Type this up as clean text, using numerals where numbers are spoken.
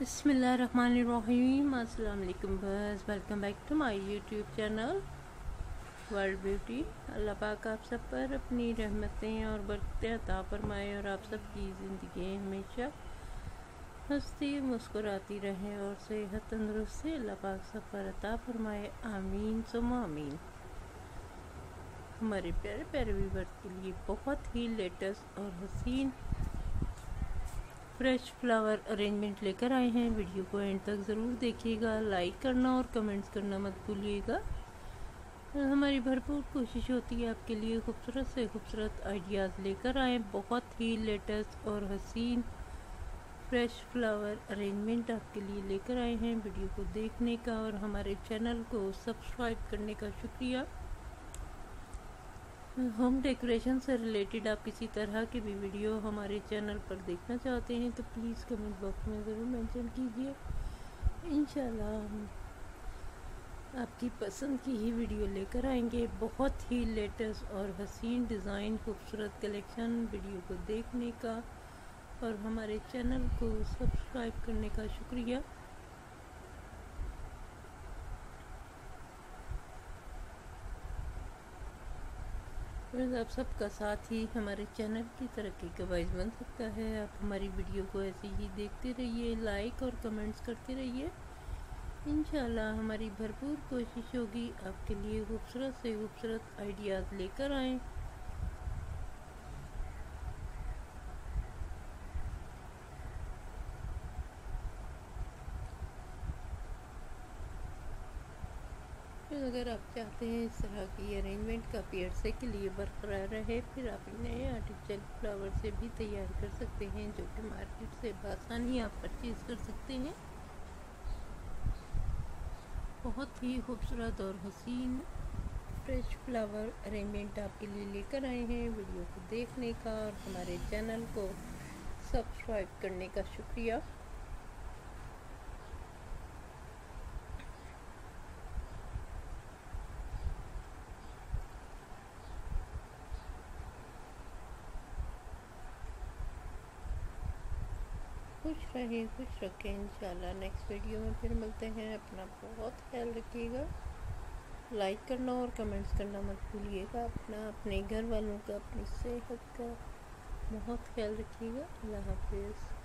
बिस्मिल्लाहिर्रहमानिर्रहीम। अस्सलाम वालेकुम बस welcome back to my YouTube channel world beauty. अल्लाह पाक आप सब पर अपनी रहमतें और बरकतें अता फरमाए और आप सब की ज़िंदगी हमेशा हंसती मुस्कुराती रहे और सेहत तंदुरुस्ती अल्लाह पाक सब पर अता फरमाए, आमीन सुम्मा आमीन। हमारे प्यारे प्यारे व्यूअर्स के लिए बहुत ही लेटेस्ट और हसीन फ्रेश फ्लावर अरेंजमेंट लेकर आए हैं। वीडियो को एंड तक ज़रूर देखिएगा, लाइक करना और कमेंट्स करना मत भूलिएगा। हमारी भरपूर कोशिश होती है आपके लिए खूबसूरत से खूबसूरत आइडियाज़ लेकर आएँ। बहुत ही लेटेस्ट और हसीन फ्रेश फ्लावर अरेंजमेंट आपके लिए लेकर आए हैं। वीडियो को देखने का और हमारे चैनल को सब्सक्राइब करने का शुक्रिया। होम डेकोरेशन से रिलेटेड आप किसी तरह की भी वीडियो हमारे चैनल पर देखना चाहते हैं तो प्लीज़ कमेंट बॉक्स में ज़रूर मेंशन कीजिए। इंशाल्लाह हम आपकी पसंद की ही वीडियो लेकर आएंगे। बहुत ही लेटेस्ट और हसीन डिज़ाइन खूबसूरत कलेक्शन। वीडियो को देखने का और हमारे चैनल को सब्सक्राइब करने का शुक्रिया। आप सबका साथ ही हमारे चैनल की तरक्की का बाइस बन सकता है। आप हमारी वीडियो को ऐसे ही देखते रहिए, लाइक और कमेंट्स करते रहिए। इंशाल्लाह हमारी भरपूर कोशिश होगी आपके लिए खूबसूरत से खूबसूरत आइडियाज़ लेकर आएँ। अगर आप चाहते हैं इस तरह की अरेंजमेंट काफ़ी अरसे के लिए बरकरार रहे, फिर आप नए आर्टिफिशियल फ्लावर से भी तैयार कर सकते हैं, जो कि मार्केट से आसानी आप परचेज़ कर सकते हैं। बहुत ही खूबसूरत और हसीन फ्रेश फ्लावर अरेंजमेंट आपके लिए लेकर आए हैं। वीडियो को देखने का और हमारे चैनल को सब्सक्राइब करने का शुक्रिया। खुश रहें, खुश रखें। इंशाल्लाह नेक्स्ट वीडियो में फिर मिलते हैं। अपना बहुत ख्याल रखिएगा, लाइक करना और कमेंट्स करना मत भूलिएगा। अपना, अपने घर वालों का, अपनी सेहत का बहुत ख्याल रखिएगा। अल्लाह हाफिज़।